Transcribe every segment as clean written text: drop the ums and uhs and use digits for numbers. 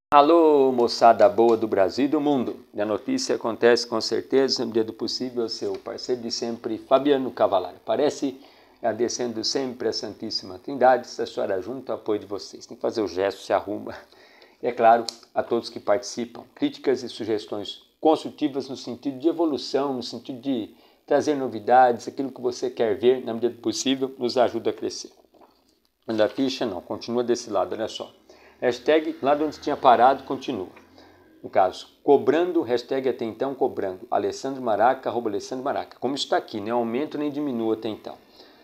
Alô, moçada boa do Brasil e do mundo. E a notícia acontece com certeza, no dia do possível, seu parceiro de sempre, Fabiano Cavalari. Parece agradecendo sempre a Santíssima Trindade, se a senhora junto ao apoio de vocês. Tem que fazer o gesto, se arruma. E é claro, a todos que participam, críticas e sugestões construtivas no sentido de evolução, no sentido de trazer novidades, aquilo que você quer ver, na medida do possível, nos ajuda a crescer. Quando a ficha, não, continua desse lado, olha só. Hashtag, lá de onde tinha parado, continua. No caso, cobrando, hashtag até então, cobrando. Alessandro Maraca, @Alessandro Maraca. Como está aqui, nem aumento nem diminua até então.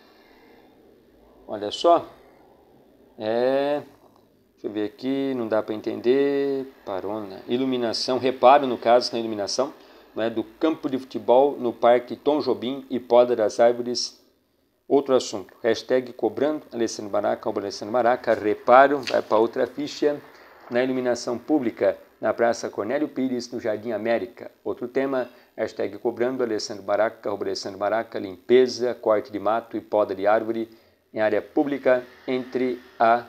Olha só. Deixa eu ver aqui, não dá para entender. Parona. Iluminação, reparo no caso, na iluminação, do campo de futebol no Parque Tom Jobim e Poda das Árvores. Outro assunto, hashtag cobrando, Alessandro Maraca, @Alessandro Maraca, reparo, vai para outra ficha, na iluminação pública, na Praça Cornélio Pires, no Jardim América. Outro tema, hashtag cobrando, Alessandro Maraca, @Alessandro Maraca, limpeza, corte de mato e poda de árvore em área pública entre a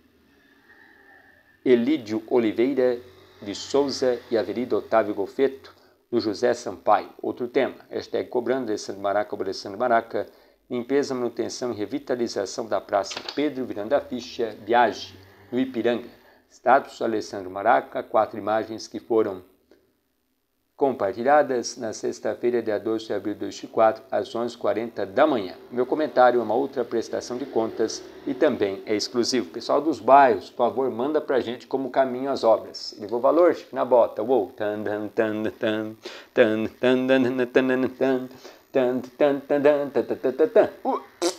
Elídio Oliveira de Souza e a Avenida Otávio Golfeto, do José Sampaio. Outro tema, hashtag cobrando, Alessandro Maraca, @Alessandro Maraca, limpeza, manutenção e revitalização da Praça Pedro virando a ficha, Viagem, no Ipiranga. Status, Alessandro Maraca, 4 imagens que foram compartilhadas na sexta-feira, dia 12 de abril de 2024, às 11h40 da manhã. Meu comentário é uma outra prestação de contas e também é exclusivo. Pessoal dos bairros, por favor, manda pra gente como caminham as obras. Levou valor? Na bota. Uou. Tan, tan, tan, tan, tan, tan, tan, tan, tan, tan, tan, tan, tan, tan, tan.